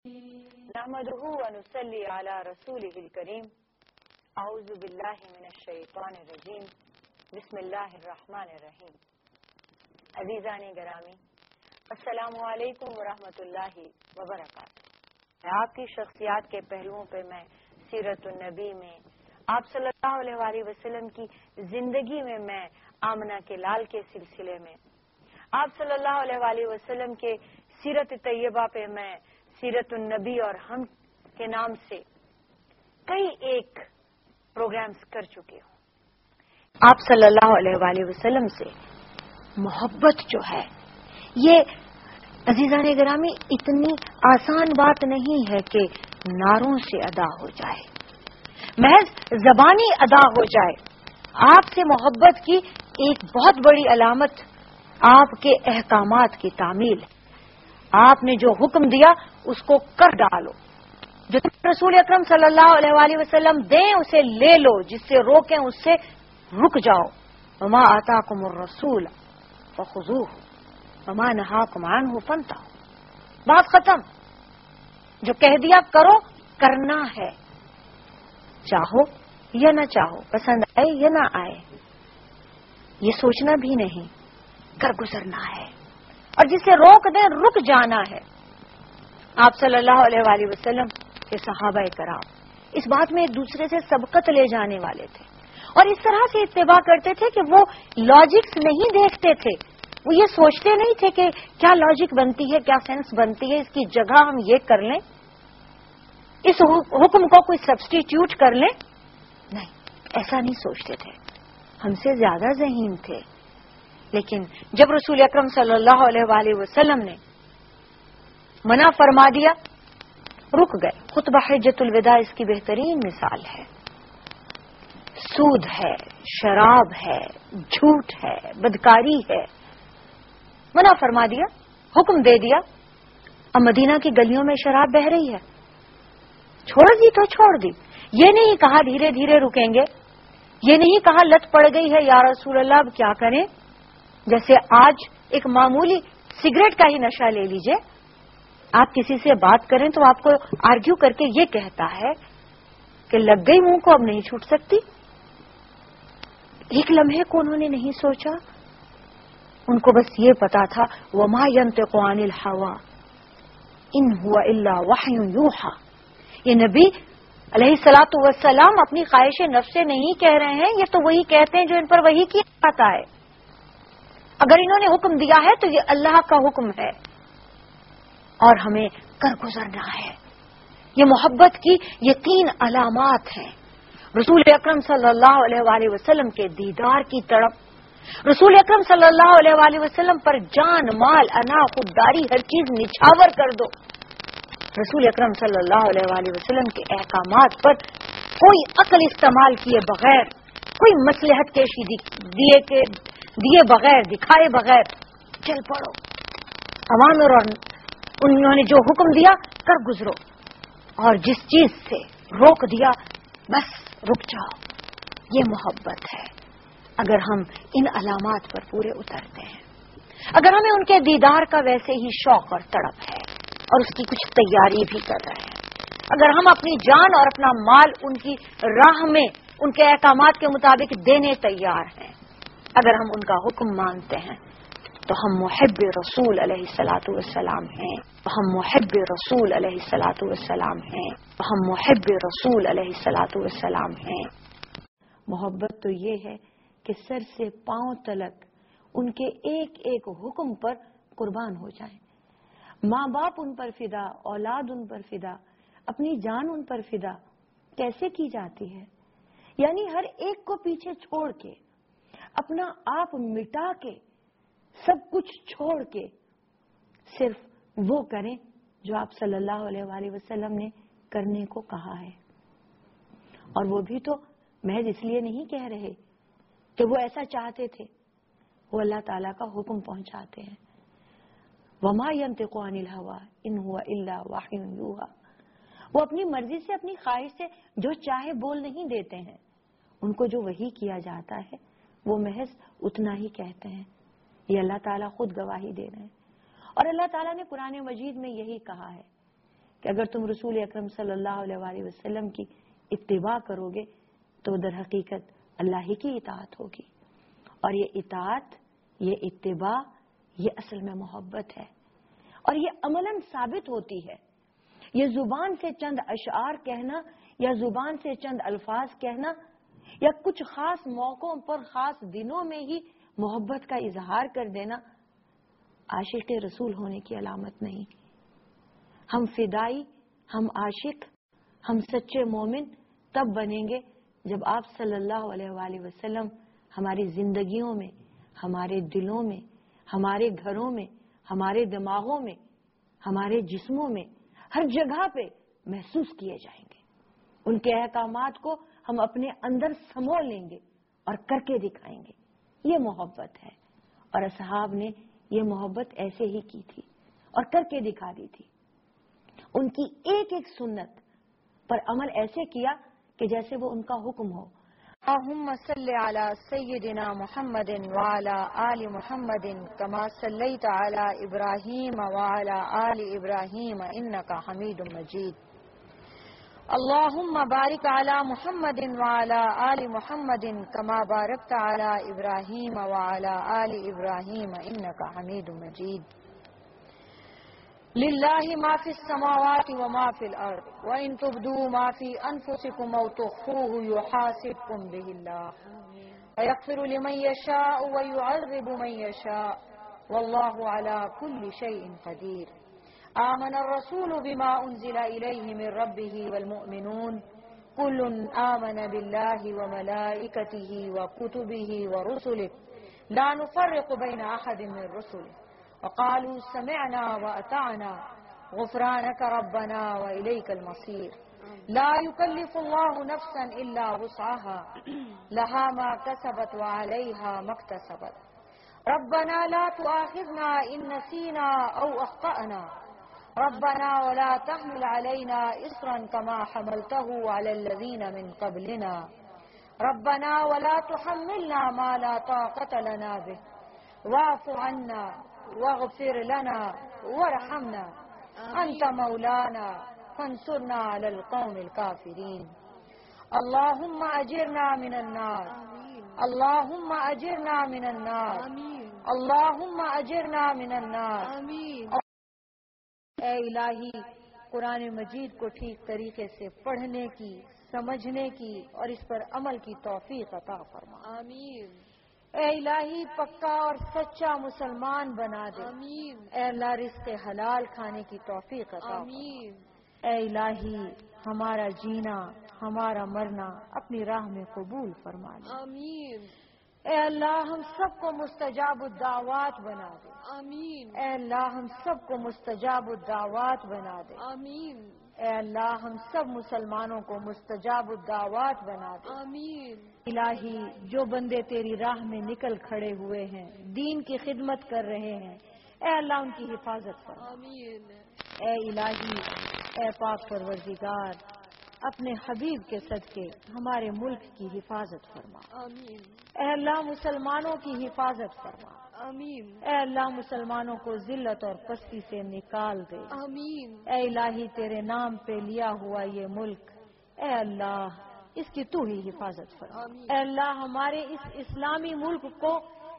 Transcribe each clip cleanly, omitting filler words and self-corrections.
نحمده ونصلي على رسوله الكريم اعوذ باللہ من الشیطان الرجیم بسم اللہ الرحمن الرحیم. عزیزان گرامی، السلام علیکم ورحمۃ اللہ وبرکاتہ. آپ کی شخصیات کے پہلوؤں پہ میں سیرت النبی میں آپ صلی اللہ علیہ وسلم کی زندگی میں آمنہ کے لال کے سلسلے میں آپ صلی اللہ علیہ وسلم کے سیرت طیبہ پہ میں سیرت النبی اور ہم کے نام سے کئی ایک پروگرامز کر چکے ہوں. آپ صلی اللہ علیہ وسلم سے محبت جو ہے یہ عزیزان گرامی اتنی آسان بات نہیں ہے کہ نعروں سے ادا ہو جائے، محض زبانی ادا ہو جائے. آپ سے محبت کی ایک بہت بڑی علامت آپ کے احکامات کی تعمیل ہے. آپ نے جو حکم دیا اس کو کر ڈالو، جو رسول اکرم صلی اللہ علیہ وسلم دیں اسے لے لو، جس سے روکیں اس سے رک جاؤ. وما آتاکم الرسول فخذوہ وما نہاکم عنہ فانتہوا. بات ختم. جو کہہ دیا کرو، کرنا ہے، چاہو یا نہ چاہو، پسند آئے یا نہ آئے، یہ سوچنا بھی نہیں، کر گزرنا ہے. اور جسے روک دیں رک جانا ہے. آپ صلی اللہ علیہ وسلم کے صحابہ کرام اس بات میں ایک دوسرے سے سبقت لے جانے والے تھے اور اس طرح سے اتباع کرتے تھے کہ وہ لاجکس نہیں دیکھتے تھے. وہ یہ سوچتے نہیں تھے کہ کیا لاجک بنتی ہے، کیا سینس بنتی ہے، اس کی جگہ ہم یہ کر لیں، اس حکم کو کوئی سبسٹیٹیوٹ کر لیں. نہیں، ایسا نہیں سوچتے تھے. ہم سے زیادہ ذہین تھے. لیکن جب رسول اکرم صلی اللہ علیہ وسلم نے منع فرما دیا، رک گئے. خطبہ حجۃ الوداع اس کی بہترین مثال ہے. سود ہے، شراب ہے، جھوٹ ہے، بدکاری ہے، منع فرما دیا، حکم دے دیا. اب مدینہ کی گلیوں میں شراب بہہ رہی ہے، چھوڑ دی تو چھوڑ دی. یہ نہیں کہا دھیرے دھیرے رکیں گے، یہ نہیں کہا لت پڑ گئی ہے یا رسول اللہ اب کیا کریں. جیسے آج ایک معمولی سگریٹ کا ہی نشہ لے لیجئے، آپ کسی سے بات کریں تو آپ کو آرگیو کر کے یہ کہتا ہے کہ لگ گئی منہ کو اب نہیں چھوٹ سکتی. ایک لمحے کو انہوں نے نہیں سوچا. ان کو بس یہ پتا تھا وما ينطق عن الهوى ان هو الا وحی یوحى. یہ نبی علیہ الصلوۃ والسلام اپنی خواہش نفس سے نہیں کہہ رہے ہیں، یہ تو وہی کہتے ہیں جو ان پر وحی کیا جاتا ہے. اگر انہوں نے حکم دیا ہے تو یہ اللہ کا حکم ہے اور ہمیں کر گزرنا ہے. یہ محبت کی یہ 3 علامات ہیں. رسول اکرم صلی اللہ علیہ وسلم کے دیدار کی تڑپ، رسول اکرم صلی اللہ علیہ وسلم پر جان مال انا خودداری ہر چیز نچھاور کر دو. رسول اکرم صلی اللہ علیہ وسلم کے احکامات پر کوئی عقل استعمال کیے بغیر، کوئی مصلحت کشی دیے بغیر، دکھائے بغیر چل پڑو. اوامر اور انہوں نے جو حکم دیا کر گزرو، اور جس چیز سے روک دیا بس رک جاؤ. یہ محبت ہے. اگر ہم ان علامات پر پورے اترتے ہیں، اگر ہمیں ان کے دیدار کا ویسے ہی شوق اور تڑپ ہے اور اس کی کچھ تیاری بھی کر رہے ہیں، اگر ہم اپنی جان اور اپنا مال ان کی راہ میں ان کے احکامات کے مطابق دینے تیار ہیں، اگر ہم ان کا حکم مانتے ہیں، تو ہم محب رسول علیہ الصلوۃ والسلام ہیں. ہم محب رسول علیہ الصلوۃ والسلام ہیں. ہم محب رسول علیہ الصلوۃ والسلام ہیں. محبت تو یہ ہے کہ سر سے پاؤں تلک ان کے ایک ایک حکم پر قربان ہو جائیں. ماں باپ ان پر فدا، اولاد ان پر فدا، اپنی جان ان پر فدا کیسے کی جاتی ہے؟ یعنی ہر ایک کو پیچھے چھوڑ کے، اپنا آپ مٹا کے، سب کچھ چھوڑ کے صرف وہ کریں جو آپ صلی اللہ علیہ وسلم نے کرنے کو کہا ہے. اور وہ بھی تو محض اس لیے نہیں کہہ رہے کہ وہ ایسا چاہتے تھے، وہ اللہ تعالیٰ کا حکم پہنچاتے ہیں. وما ينطق عن الهوى ان هو الا وحی یوحى. وہ اپنی مرضی سے، اپنی خواہش سے جو چاہے بول نہیں دیتے ہیں. ان کو جو وحی کیا جاتا ہے وہ محض اتنا ہی کہتے ہیں. یہ اللہ تعالیٰ خود گواہی دے رہے ہیں. اور اللہ تعالیٰ نے قرآن مجید میں یہی کہا ہے کہ اگر تم رسول اکرم صلی اللہ علیہ وآلہ وسلم کی اتباع کرو گے تو در حقیقت اللہ ہی کی اطاعت ہوگی. اور یہ اطاعت، یہ اتباع، یہ اصل میں محبت ہے، اور یہ عملاً ثابت ہوتی ہے. یہ زبان سے چند اشعار کہنا یا زبان سے چند الفاظ کہنا یا کچھ خاص موقعوں پر خاص دنوں میں ہی محبت کا اظہار کر دینا عاشق رسول ہونے کی علامت نہیں. ہم فدائی، ہم عاشق، ہم سچے مومن تب بنیں گے جب آپ صلی اللہ علیہ وآلہ وسلم ہماری زندگیوں میں، ہمارے دلوں میں، ہمارے گھروں میں، ہمارے دماغوں میں، ہمارے جسموں میں، ہر جگہ پہ محسوس کیے جائیں گے. ان کے احکامات کو ہم اپنے اندر سمو لیں گے اور کر کے دکھائیں گے. یہ محبت ہے، اور اصحاب نے یہ محبت ایسے ہی کی تھی اور کر کے دکھا دی تھی. ان کی ایک ایک سنت پر عمل ایسے کیا کہ جیسے وہ ان کا حکم ہو. اللہم صلی علی سیدنا محمد وعلی آل محمد کما صلیت علی ابراہیم وعلی آل ابراہیم انکا حمید مجید. اللہم بارک علی محمد وعلی آل محمد کما بارکت علی ابراہیم وعلی آل ابراہیم انکا حمید مجید. للہ ما فی السماوات وما فی الارض وان تبدوا ما فی انفسکم او تخفوه یحاسبکم به اللہ ویغفر لمن یشاء ویعذب من یشاء واللہ علی کل شیء قدیر. آمن الرسول بما انزل الیہ من ربہ والمؤمنون کل آمن باللہ وملائکتہ وکتبہ ورسلہ لا نفرق بین احد من رسلہ وقالوا سمعنا وأطعنا غفرانك ربنا وإليك المصير. لا يكلف الله نفسا إلا وسعها لها ما كسبت وعليها ما اكتسبت. ربنا لا تؤاخذنا إن نسينا أو أخطأنا ربنا ولا تحمل علينا إصرا كما حملته على الذين من قبلنا ربنا ولا تحملنا ما لا طاقة لنا به واعف عنا واغفر لنا وارحمنا انت مولانا فانصرنا على القوم الكافرين. اللهم اجرنا من النار اللهم اجرنا من النار اللهم اجرنا من النار. اے الہی، قرآن مجید کو ٹھیک طریقے سے پڑھنے کی، سمجھنے کی اور اس پر عمل کی توفیق عطا فرما. آمین. اے الہی، پکا اور سچا مسلمان بنا دے. آمین. اے اللہ، رزق حلال کھانے کی توفیق عطا فرما. آمین. اے الہی، ہمارا جینا، ہمارا مرنا اپنی راہ میں قبول فرما دے. آمین. اے اللہ، ہم سب کو مستجاب الدعوات بنا دے. آمین. اے اللہ، ہم سب کو مستجاب الدعوات بنا دے. آمین. اے اللہ، ہم سب مسلمانوں کو مستجاب الدعوات بنا دے. آمین. الہی، جو بندے تیری راہ میں نکل کھڑے ہوئے ہیں، دین کی خدمت کر رہے ہیں، اے اللہ ان کی حفاظت فرما. آمین. اے الہی، اے پاک پروردگار، اپنے حبیب کے صدقے ہمارے ملک کی حفاظت فرما. آمین. اے اللہ، مسلمانوں کی حفاظت فرما. آمین. اے اللہ، مسلمانوں کو ذلت اور پستی سے نکال دے. آمین. اے الہی، تیرے نام پہ لیا ہوا یہ ملک، اے اللہ اس کی تو ہی حفاظت فرما. آمین. اے اللہ، ہمارے اس اسلامی ملک کو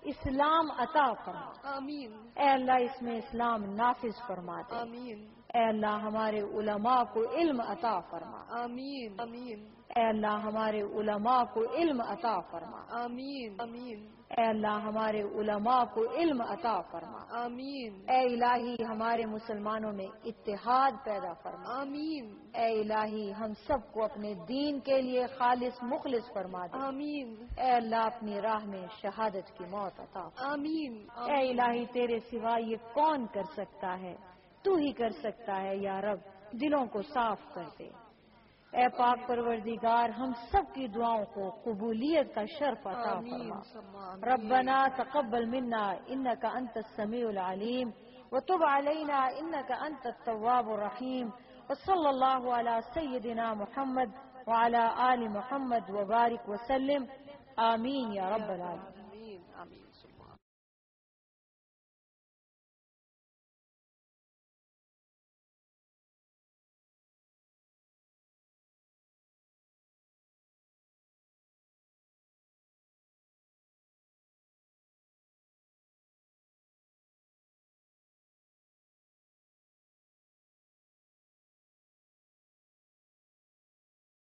اسلام عطا فرما. آمین. اے اللہ، اس میں اسلام نافذ فرما دے. آمین. اے اللہ، ہمارے علماء کو علم عطا فرما. آمین. آمین. اے اللہ، ہمارے علماء کو علم عطا فرما. آمین. آمین. اے اللہ، ہمارے علماء کو علم عطا فرما. آمین. اے الہی، ہمارے مسلمانوں میں اتحاد پیدا فرما. آمین. اے الہی، ہم سب کو اپنے دین کے لیے خالص مخلص فرما دے. آمین. اے اللہ، اپنی راہ میں شہادت کی موت عطا فرما. آمین. اے الہی، تیرے سوا یہ کون کر سکتا ہے؟ تو ہی کر سکتا ہے یا رب، دلوں کو صاف کر دے. اے پاک پروردگار، ہم سب کی دعاؤں کو قبولیت کا شرف عطا فرما. ربنا تقبل منا انك انت السميع العليم وتب علينا انك انت التواب الرحيم وصلى الله على سيدنا محمد وعلى آل محمد وبارك وسلم. آمين يا رب العالمين.